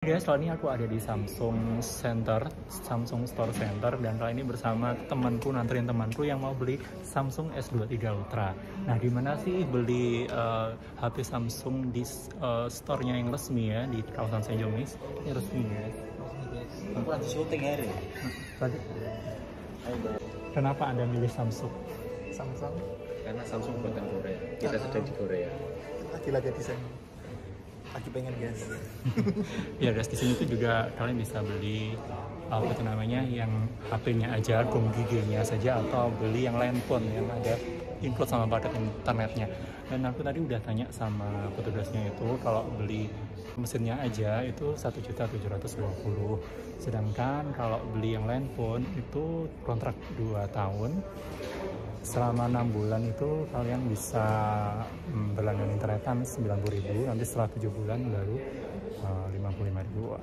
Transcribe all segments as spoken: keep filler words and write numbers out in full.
guys, kali ini aku ada di Samsung Center, Samsung Store Center, dan kali ini bersama temanku, nantirin temanku yang mau beli Samsung S dua puluh tiga Ultra. Nah, gimana sih beli uh, H P Samsung di uh, store-nya yang resmi ya, di kawasan Senjomis? Ini resmi ya. Aku lagi syuting hari. Tadi. Kenapa Anda milih Samsung? Samsung? Karena Samsung buatan Korea. Kita uh, sedang di Korea. Lagi-lagi desain. Lagi pengen guys. Ya guys, di sini tuh juga kalian bisa beli apa itu namanya yang H P-nya aja, gong giginya saja, atau beli yang lain pun yang ada include sama paket internetnya. Dan aku tadi udah tanya sama petugasnya itu kalau beli mesinnya aja itu satu juta tujuh ratus dua puluh ribu, sedangkan kalau beli yang lain pun itu kontrak dua tahun. Selama enam bulan itu kalian bisa hmm, berlangganan internetan sembilan puluh ribu, nanti setelah tujuh bulan baru uh, lima puluh lima ribuan.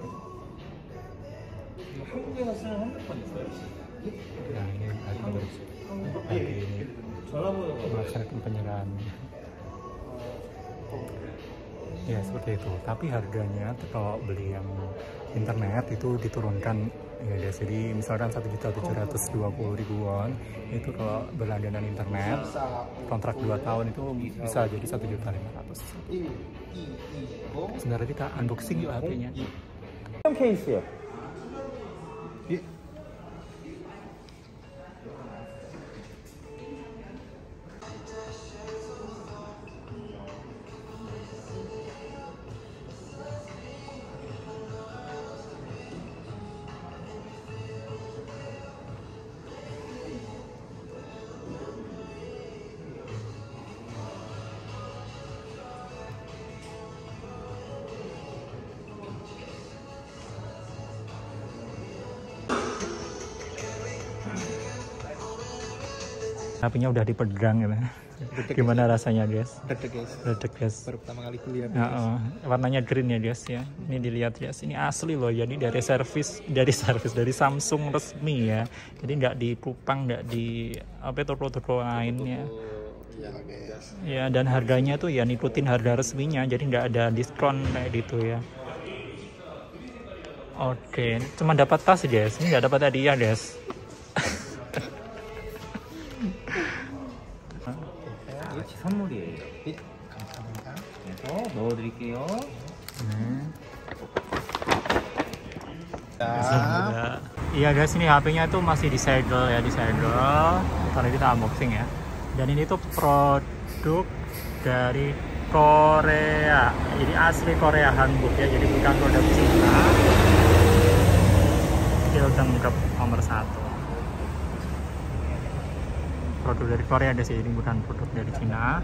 Nah, ini lagi, lagi melaksanakan penyerahan. Ya seperti itu, tapi harganya kalau beli yang internet itu diturunkan ya guys. Jadi misalkan satu juta tujuh ratus dua puluh ribu won itu kalau berlangganan internet kontrak dua tahun itu bisa jadi satu juta lima ratus. Sebenarnya kita unboxing yuk H P-nya. case ya? H P-nya udah dipegang gitu. Gimana rasanya guys? Dedek guys. Dedek guys. Baru pertama kali kuliah. Ya, uh, warnanya green ya guys ya. Ini dilihat guys, ini asli loh ya. Ini dari servis, dari servis dari Samsung resmi ya. Jadi nggak dikupang, nggak di apa toko-toko lainnya. Iya guys. Ya, dan harganya tuh ya ngikutin harga resminya. Jadi nggak ada diskon kayak gitu ya. Oke, cuma dapat tas guys. Ini nggak dapat hadiah guys. 선물이에요. 감사합니다. 그래서 넣어드릴게요. Hmm. Nah, Iya guys, ini H P-nya tuh masih di segel ya, di segel. Tadi kita unboxing ya. Dan ini tuh produk dari Korea. Jadi asli Korea Hanbok ya, jadi bukan produk Cina. Kita nomor satu. Produk dari Korea guys, jadi bukan produk dari Cina.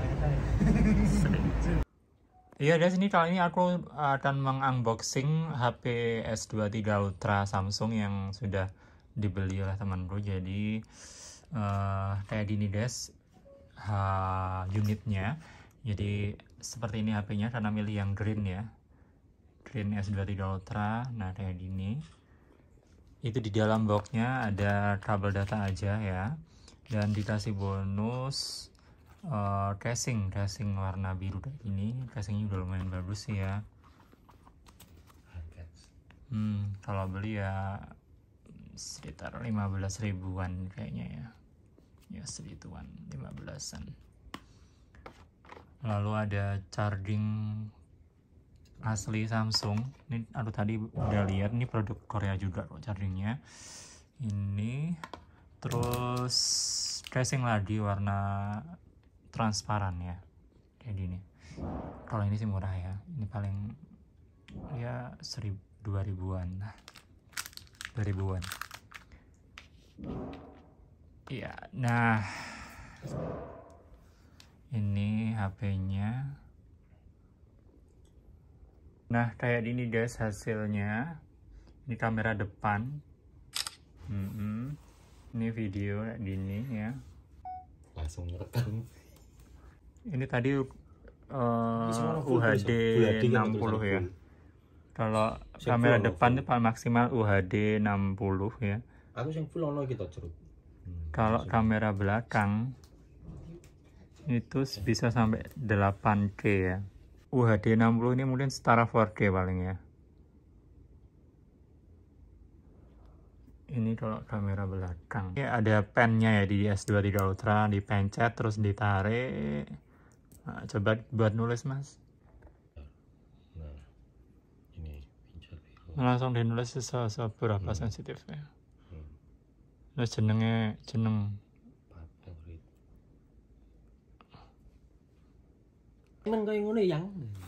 Iya guys, ini kali ini aku akan mengunboxing H P S dua puluh tiga Ultra Samsung yang sudah dibeli oleh temanku. Jadi uh, kayak gini guys, uh, unitnya. Jadi seperti ini H P-nya, karena milih yang green ya, green S dua puluh tiga Ultra. Nah kayak gini. Itu di dalam boxnya ada kabel data aja ya. Dan dikasih bonus uh, casing casing warna biru kayak gini. Casingnya udah lumayan bagus sih ya. Hmm, kalau beli ya sekitar lima belas ribuan kayaknya ya. Ya segituan, lima belasan. Lalu ada charging asli Samsung. Ini aku tadi udah lihat, ini produk Korea juga kok chargingnya. Ini terus casing lagi warna transparan ya, kayak gini. Kalau ini sih murah ya, ini paling ya seribu dua ribuan, dua ribuan. Iya, nah ini H P-nya. Nah kayak gini guys hasilnya. Ini kamera depan. Hmm. Ini video kayak gini ya. Langsung ngerekam. Ini tadi uh, U H D enam puluh ya. Kalau kamera depan itu paling maksimal U H D enam puluh ya. Aku yang full ono kita cerut. Kalau kamera belakang itu bisa sampai delapan K ya. U H D enam puluh ini mungkin setara empat K paling ya. ini kalau kamera belakang. Ini ada pennya ya di S dua puluh tiga Ultra, dipencet terus ditarik. Nah, coba buat nulis mas. Nah, ini pencet dulu. Langsung dinulis seberapa Hmm. sensitifnya. Hmm. Terus jenenge jeneng. Favorit. Men kayak ngono yang.